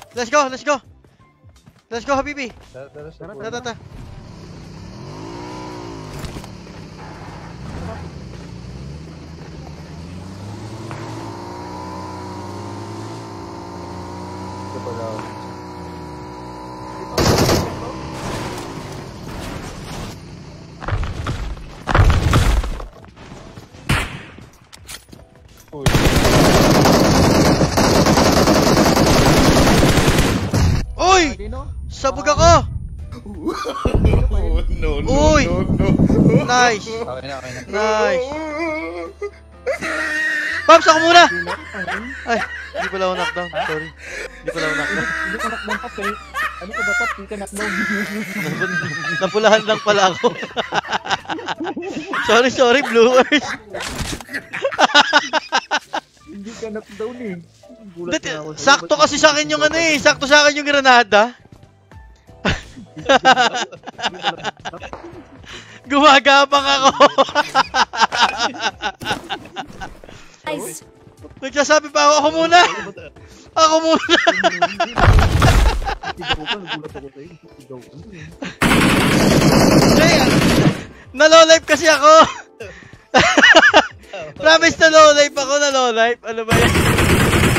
Let's go, let's go. Let's go, Habibi. Tara. Tara. Ito pala. Uy! Sabog ako! No. Uy! Nice! Okay na. Nice! Pops, ako muna! Ay, hindi pala ako knockdown. Sorry. Hindi pala ako knockdown. Hindi ka knockdown pa, eh. Ano ka ba, Pop? Hindi ka knockdown. Napulahan lang pala ako. Sorry, Bluers. Hindi ka knockdown eh. Sakto kasi sa akin yung ano eh. Sakto sa akin yung granada. Gumagapang ako. Nagsasabi pa ako muna. Ako muna. Nalolive kasi ako. Promise nalolive ako, nalolive. Ano ba yan?